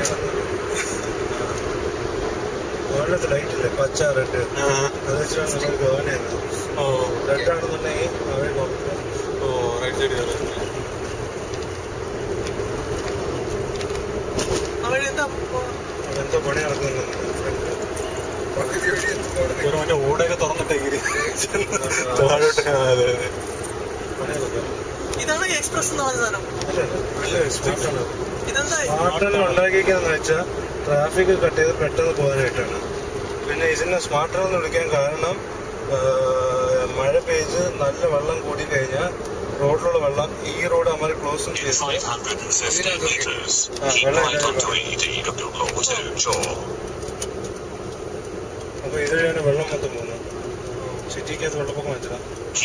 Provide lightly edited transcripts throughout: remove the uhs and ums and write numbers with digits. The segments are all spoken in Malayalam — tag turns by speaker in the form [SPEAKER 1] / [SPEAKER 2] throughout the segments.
[SPEAKER 1] ഗവൺമെന്റ് ലൈറ്റ് ഇല്ലേ, പച്ച റെഡ്, അത് വെച്ചിട്ടാണ് നമ്മൾ ഗവൺ ചെയ്യുന്നത്. റെഡ് ആണെന്നുണ്ടെങ്കിൽ അവിടെ നോക്കാം.
[SPEAKER 2] റൈറ്റ് സൈഡ്
[SPEAKER 1] എന്തോ പണി നടക്കുന്നുണ്ട്.
[SPEAKER 2] മറ്റേ ഓടൊക്കെ തുറന്നിട്ടേക്ക്
[SPEAKER 3] ഇതാണ് എക്സ്പ്രസ് എന്ന് പറഞ്ഞ സാധനം.
[SPEAKER 1] സ്മാർട്ട് ഉണ്ടാക്കിയിരിക്കുന്നതെന്ന് വെച്ചാൽ ട്രാഫിക് കട്ട് ചെയ്ത് പെട്ടെന്ന് പോകാനായിട്ടാണ്. പിന്നെ ഇതിനെ സ്മാർട്ട് എന്ന് വിളിക്കാൻ കാരണം മഴ പെയ്ത് നല്ല വെള്ളം കൂടി കഴിഞ്ഞാൽ റോഡിലുള്ള വെള്ളം ഈ റോഡ് അമ്മ ക്ലോസും ചെയ്ത് അപ്പൊ ഇത് വഴിയാണ് വെള്ളം മൊത്തം പോകുന്നത്. സിറ്റിക്കകത്ത് വെള്ളപ്പൊക്കം വെച്ചാൽ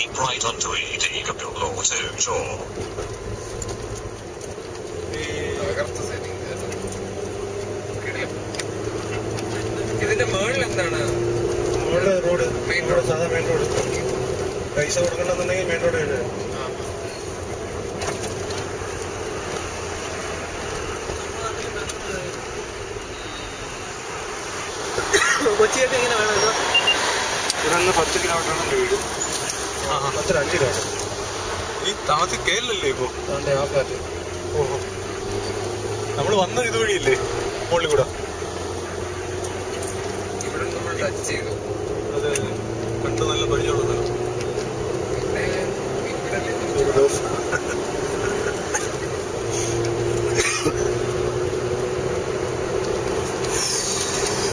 [SPEAKER 4] ഇതിന്റെ മുകളിൽ എന്താണ്?
[SPEAKER 1] മുകളിൽ റോഡ്, മെയിൻ റോഡ്, സാധാ മെയിൻ റോഡ്. പൈസ കൊടുക്കണമെന്നുണ്ടെങ്കിൽ മെയിൻ റോഡ് വരെ.
[SPEAKER 3] കൊച്ചിയൊക്കെ എങ്ങനെ വേണം?
[SPEAKER 1] ഇവിടുന്ന് 10 കിലോമീറ്ററാണ് എൻ്റെ വീട്. 5 കിലോമീറ്റർ.
[SPEAKER 2] ഈ താമസിച്ച് കേരളല്ലേ ഇപ്പൊ?
[SPEAKER 1] അതിൻ്റെ ആ കാറ്റ്.
[SPEAKER 2] ഓഹോ, നമ്മള് വന്നത് ഇതുവഴിയല്ലേ മുകളിൽ കൂടെ?
[SPEAKER 4] ഇവിടെ നമ്മൾ ടച്ച് ചെയ്തു.
[SPEAKER 2] അത് കണ്ട് നല്ല പരിചയമുള്ള സ്ഥലം.
[SPEAKER 4] ഇവിടെ